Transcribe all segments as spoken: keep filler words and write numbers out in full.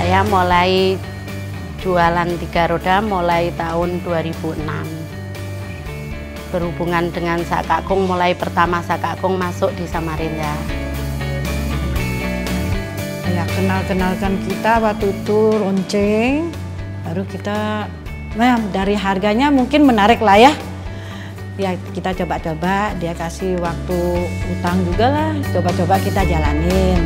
Saya mulai jualan tiga roda mulai tahun dua ribu enam. Berhubungan dengan Sakakung, mulai pertama Sakakung masuk di Samarinda. Ya, kenal-kenalkan kita waktu itu lonceng, baru kita, nah dari harganya mungkin menarik lah ya. Ya kita coba-coba, dia kasih waktu utang juga lah, coba-coba kita jalanin.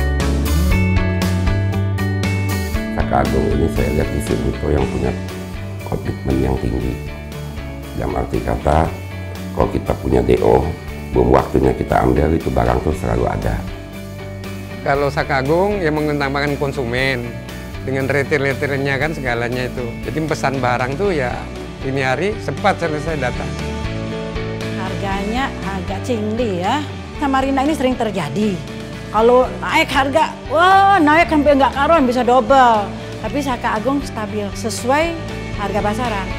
Sakakung ini saya lihat distributor yang punya komitmen yang tinggi. Yang arti kata, kalau kita punya D O, belum waktunya kita ambil, itu barang tuh selalu ada. Kalau Sakakung yang mengutamakan konsumen, dengan retail-retailnya kan segalanya itu. Jadi pesan barang tuh ya ini hari cepat selesai datang. Harganya agak cingli ya. Samarinda ini sering terjadi. Kalau naik harga, wah naik sampai nggak karuan bisa double. Tapi Sakakung stabil sesuai harga pasaran.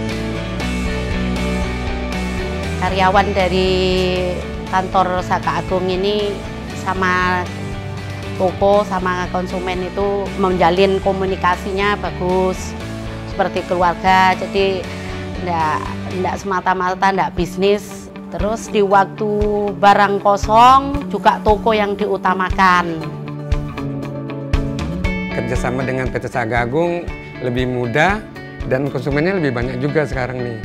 Karyawan dari kantor Sakakung ini sama toko sama konsumen itu menjalin komunikasinya bagus seperti keluarga, jadi enggak, enggak semata-mata enggak bisnis. Terus di waktu barang kosong juga toko yang diutamakan. Kerjasama dengan P T Sakakung lebih mudah dan konsumennya lebih banyak juga sekarang nih.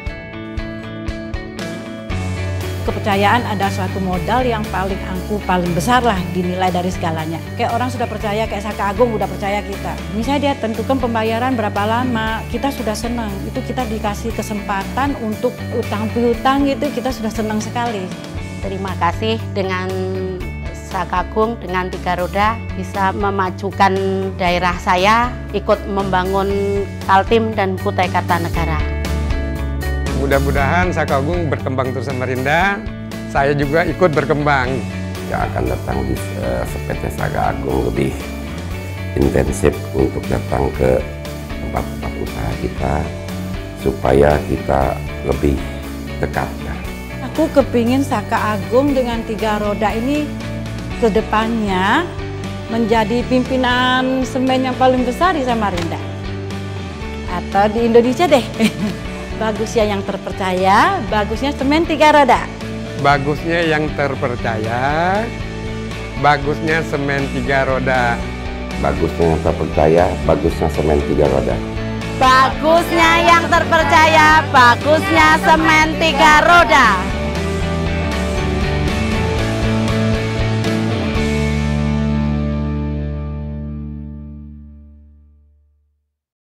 Kepercayaan ada suatu modal yang paling angkuh, paling besar lah dinilai dari segalanya. Kayak orang sudah percaya, kayak Sakakung udah percaya kita. Misalnya dia tentukan pembayaran berapa lama, kita sudah senang. Itu kita dikasih kesempatan untuk utang piutang gitu, kita sudah senang sekali. Terima kasih dengan Sakakung, dengan tiga roda bisa memajukan daerah saya, ikut membangun Kaltim dan Kutai Kartanegara. Mudah-mudahan Sakakung berkembang terus Samarinda, saya juga ikut berkembang. Yang akan datang di uh, P T Sakakung lebih intensif untuk datang ke tempat-tempat usaha kita, supaya kita lebih dekat. Aku kepingin Sakakung dengan tiga roda ini ke depannya menjadi pimpinan semen yang paling besar di Samarinda. Atau di Indonesia deh. Bagusnya yang terpercaya, bagusnya semen tiga roda. Bagusnya yang terpercaya, bagusnya semen tiga roda. Bagusnya yang terpercaya, bagusnya semen tiga roda. Bagusnya yang terpercaya, bagusnya semen tiga roda.